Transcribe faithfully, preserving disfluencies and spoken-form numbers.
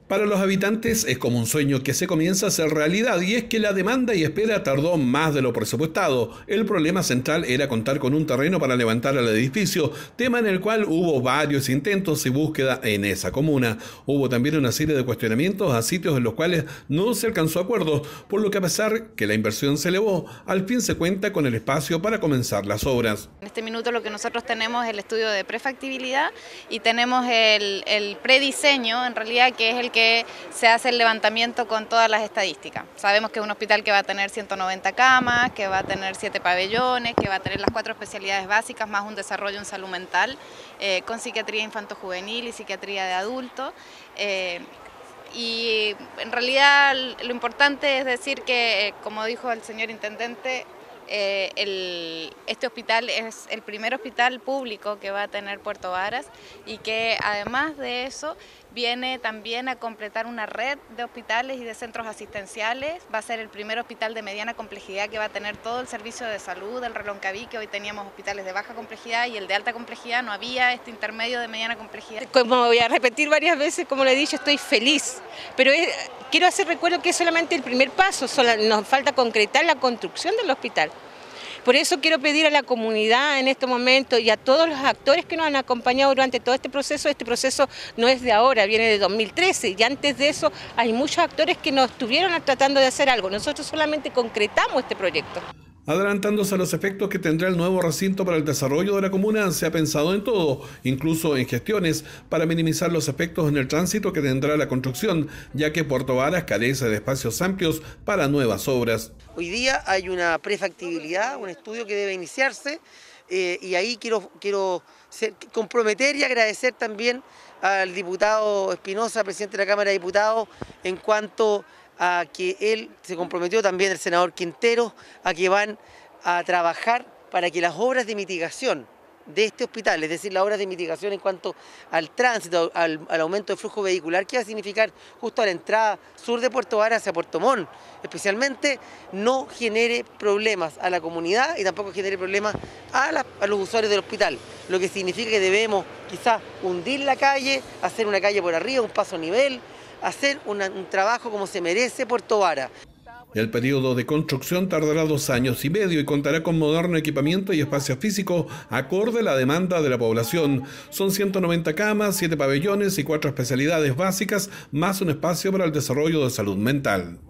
Para los habitantes es como un sueño que se comienza a hacer realidad, y es que la demanda y espera tardó más de lo presupuestado. El problema central era contar con un terreno para levantar el edificio, tema en el cual hubo varios intentos y búsqueda en esa comuna. Hubo también una serie de cuestionamientos a sitios en los cuales no se alcanzó acuerdo, por lo que a pesar que la inversión se elevó, al fin se cuenta con el espacio para comenzar las obras. En este minuto lo que nosotros tenemos es el estudio de prefactibilidad y tenemos el, el prediseño, en realidad, que es el que que se hace el levantamiento con todas las estadísticas. Sabemos que es un hospital que va a tener ciento noventa camas, que va a tener siete pabellones, que va a tener las cuatro especialidades básicas, más un desarrollo en salud mental, eh, con psiquiatría infanto-juvenil y psiquiatría de adulto. Eh, y en realidad lo importante es decir que, como dijo el señor intendente, Eh, el, este hospital es el primer hospital público que va a tener Puerto Varas y que además de eso viene también a completar una red de hospitales y de centros asistenciales. Va a ser el primer hospital de mediana complejidad que va a tener todo el servicio de salud del Reloncaví, que hoy teníamos hospitales de baja complejidad y el de alta complejidad, no había este intermedio de mediana complejidad. Como voy a repetir varias veces, como le he dicho, estoy feliz, pero es, quiero hacer recuerdo que es solamente el primer paso, solo, nos falta concretar la construcción del hospital. Por eso quiero pedir a la comunidad en este momento y a todos los actores que nos han acompañado durante todo este proceso. Este proceso no es de ahora, viene de dos mil trece, y antes de eso hay muchos actores que nos estuvieron tratando de hacer algo. Nosotros solamente concretamos este proyecto. Adelantándose a los efectos que tendrá el nuevo recinto para el desarrollo de la comuna, se ha pensado en todo, incluso en gestiones, para minimizar los efectos en el tránsito que tendrá la construcción, ya que Puerto Varas carece de espacios amplios para nuevas obras. Hoy día hay una prefactibilidad, un estudio que debe iniciarse, eh, y ahí quiero, quiero ser, comprometer y agradecer también al diputado Espinosa, presidente de la Cámara de Diputados, en cuanto a que él se comprometió, también el senador Quintero, a que van a trabajar para que las obras de mitigación de este hospital, es decir, las obras de mitigación en cuanto al tránsito, al, al aumento de flujo vehicular, que va a significar justo a la entrada sur de Puerto Varas hacia Puerto Montt, especialmente, no genere problemas a la comunidad y tampoco genere problemas a, la, a los usuarios del hospital, lo que significa que debemos quizás hundir la calle, hacer una calle por arriba, un paso a nivel, hacer una, un trabajo como se merece Puerto Varas. El periodo de construcción tardará dos años y medio y contará con moderno equipamiento y espacio físico acorde a la demanda de la población. Son ciento noventa camas, siete pabellones y cuatro especialidades básicas, más un espacio para el desarrollo de salud mental.